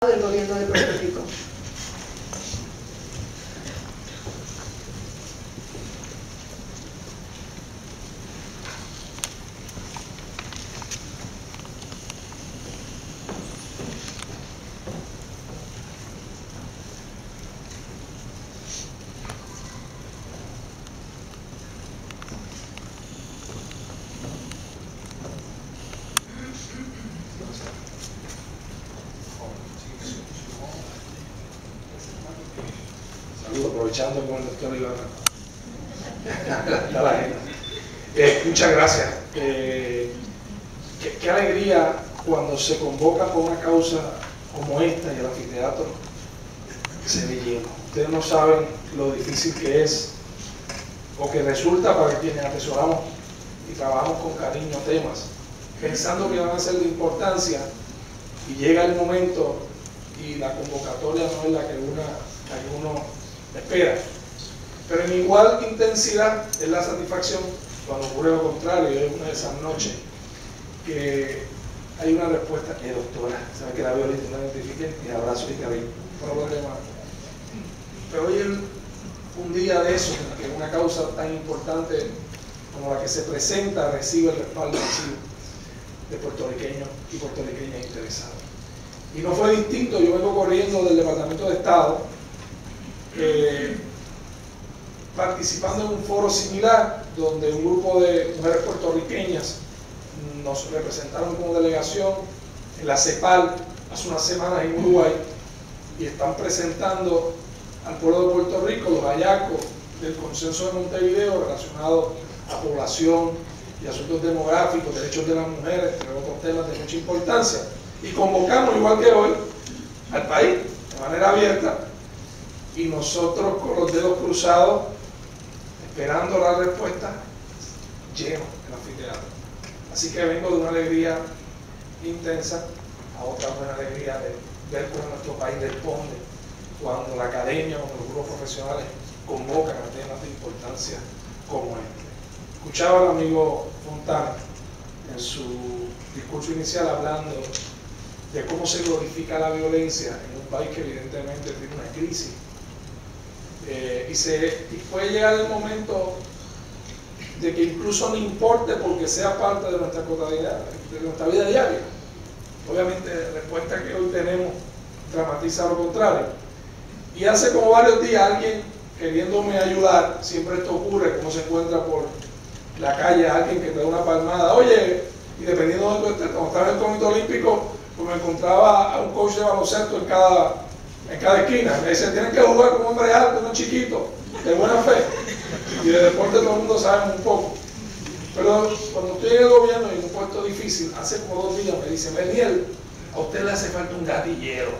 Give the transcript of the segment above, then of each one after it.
del gobierno de Puerto Rico. Aprovechando con el doctor Iván. Muchas gracias. Qué alegría cuando se convoca por una causa como esta y el anfiteatro se ve lleno. Ustedes no saben lo difícil que es o que resulta para quienes atesoramos y trabajamos con cariño temas, pensando que van a ser de importancia, y llega el momento y la convocatoria no es la que uno espera, pero en igual intensidad es la satisfacción cuando ocurre lo contrario. Y es una de esas noches que hay una respuesta. Doctora, sabe que la veo ahorita, no la identifique, y abrazo y cariño, no problema. Pero hoy es un día de eso, en que una causa tan importante como la que se presenta recibe el respaldo de puertorriqueños y puertorriqueñas interesados. Y no fue distinto. Yo vengo corriendo del Departamento de Estado, participando en un foro similar donde un grupo de mujeres puertorriqueñas nos representaron como delegación en la CEPAL hace unas semanas en Uruguay, y están presentando al pueblo de Puerto Rico los hallazgos del Consenso de Montevideo relacionados a población y asuntos demográficos, derechos de las mujeres, entre otros temas de mucha importancia. Y convocamos, igual que hoy, al país de manera abierta, y nosotros con los dedos cruzados esperando la respuesta, lleno el anfiteatro. Así que vengo de una alegría intensa a otra buena alegría de ver cómo nuestro país responde cuando la academia o los grupos profesionales convocan a temas de importancia como este. Escuchaba al amigo Fontana en su discurso inicial hablando de cómo se glorifica la violencia en un país que evidentemente tiene una crisis. Y puede llegar el momento de que incluso no importe porque sea parte de nuestra cotidianidad, de nuestra vida diaria. Obviamente la respuesta que hoy tenemos dramatiza lo contrario. Y hace como varios días alguien queriéndome ayudar, siempre esto ocurre, como se encuentra por la calle alguien que te da una palmada, oye, y dependiendo de dónde tú estés, cuando estaba en el Comité Olímpico, pues me encontraba a un coach de baloncesto en cada esquina. Me dicen, tienen que jugar con hombres altos, no chiquitos, de buena fe. Y de deporte todo el mundo sabe un poco. Pero cuando estoy en el gobierno y en un puesto difícil, hace como 2 días me dicen, Beniel, a usted le hace falta un gatillero.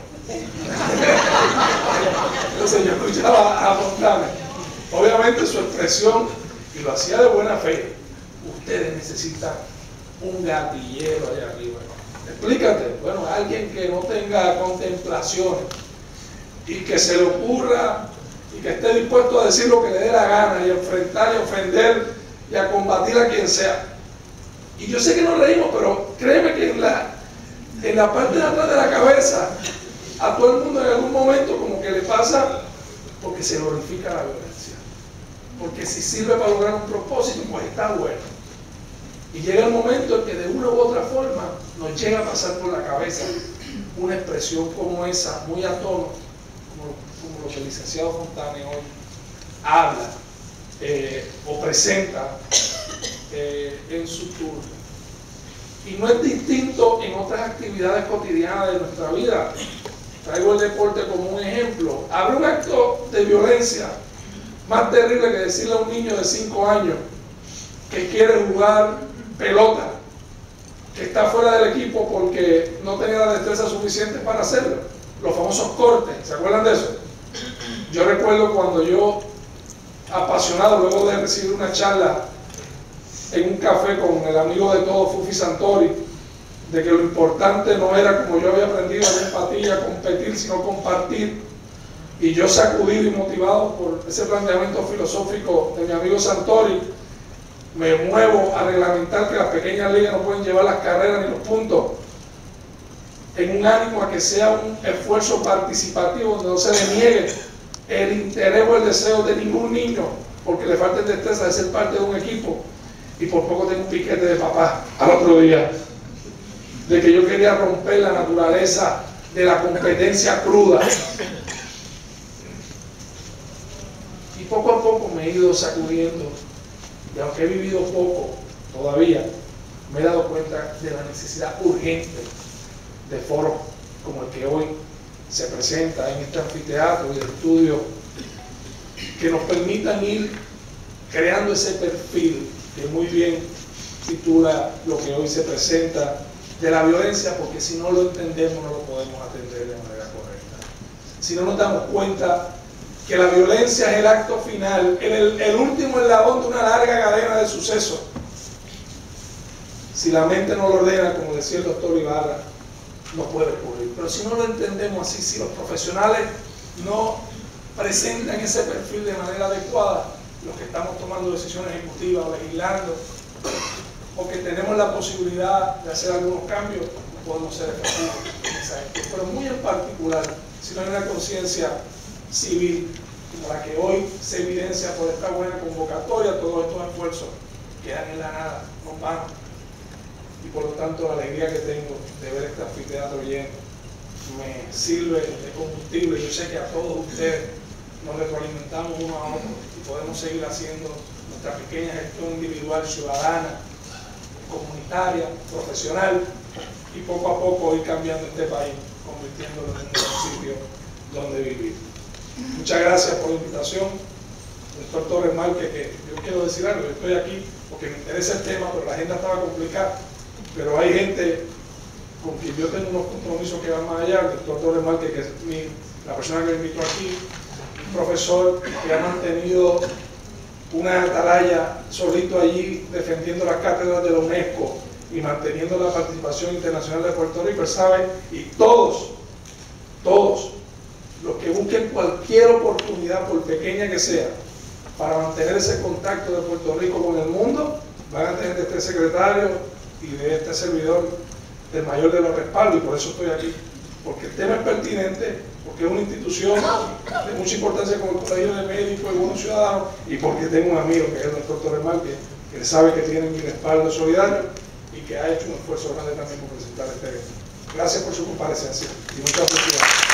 Entonces yo escuchaba a Fontana, obviamente su expresión, y lo hacía de buena fe. Ustedes necesitan un gatillero allá arriba. Explícate. Bueno, alguien que no tenga contemplaciones y que se le ocurra y que esté dispuesto a decir lo que le dé la gana y a enfrentar y a ofender y a combatir a quien sea. Y yo sé que nos reímos, pero créeme que en la parte de atrás de la cabeza a todo el mundo en algún momento como que le pasa, porque se glorifica la violencia, porque si sirve para lograr un propósito, pues está bueno. Y llega el momento en que de una u otra forma nos llega a pasar por la cabeza una expresión como esa, muy a tono, como lo que el licenciado Fontana hoy habla o presenta en su turno. Y no es distinto en otras actividades cotidianas de nuestra vida. Traigo el deporte como un ejemplo. Habrá un acto de violencia más terrible que decirle a un niño de 5 años que quiere jugar pelota, que está fuera del equipo porque no tenía la destreza suficiente para hacerlo. Los famosos cortes, ¿se acuerdan de eso? Yo recuerdo cuando yo, apasionado, luego de recibir una charla en un café con el amigo de todos, Fufi Santori, de que lo importante no era, como yo había aprendido en empatía, competir, sino compartir. Y yo, sacudido y motivado por ese planteamiento filosófico de mi amigo Santori, me muevo a reglamentar que las pequeñas ligas no pueden llevar las carreras ni los puntos. en un ánimo a que sea un esfuerzo participativo donde no se le niegue el interés o el deseo de ningún niño porque le falta destreza de ser parte de un equipo. Y por poco tengo un piquete de papá al otro día de que yo quería romper la naturaleza de la competencia cruda. Y poco a poco me he ido sacudiendo, y aunque he vivido poco todavía, me he dado cuenta de la necesidad urgente de foros como el que hoy se presenta en este anfiteatro y de estudio, que nos permitan ir creando ese perfil que muy bien titula lo que hoy se presenta de la violencia, porque si no lo entendemos no lo podemos atender de manera correcta. Si no nos damos cuenta que la violencia es el acto final, el último eslabón de una larga cadena de sucesos. Si la mente no lo ordena, como decía el doctor Ibarra, no puede ocurrir. Pero si no lo entendemos así, si los profesionales no presentan ese perfil de manera adecuada, los que estamos tomando decisiones ejecutivas, legislando, o que tenemos la posibilidad de hacer algunos cambios, no podemos ser efectivos en esa gestión. Pero muy en particular, si no hay una conciencia civil como la que hoy se evidencia por esta buena convocatoria, todos estos esfuerzos quedan en la nada, no van. Y por lo tanto la alegría que tengo de ver este anfiteatro lleno me sirve de combustible. Yo sé que a todos ustedes nos retroalimentamos uno a otro y podemos seguir haciendo nuestra pequeña gestión individual, ciudadana, comunitaria, profesional, y poco a poco ir cambiando este país, convirtiéndolo en un municipio donde vivir. Muchas gracias por la invitación, doctor Torres Márquez, que yo quiero decir algo. Yo estoy aquí porque me interesa el tema, pero la agenda estaba complicada, pero hay gente con quien yo tengo unos compromisos que van más allá. El doctor Torres Márquez, que es la persona que me invitó aquí, un profesor que ha mantenido una atalaya solito allí defendiendo las cátedras de la UNESCO y manteniendo la participación internacional de Puerto Rico. Él sabe, y todos los que busquen cualquier oportunidad, por pequeña que sea, para mantener ese contacto de Puerto Rico con el mundo, van a tener de este secretario y de este servidor el mayor de los respaldos. Y por eso estoy aquí, porque el tema es pertinente, porque es una institución de mucha importancia como el Colegio de Médicos y Buenos Ciudadanos, y porque tengo un amigo que es el doctor Torres Márquez, que sabe que tiene mi respaldo solidario y que ha hecho un esfuerzo grande también por presentar este evento. Gracias por su comparecencia y muchas felicidades.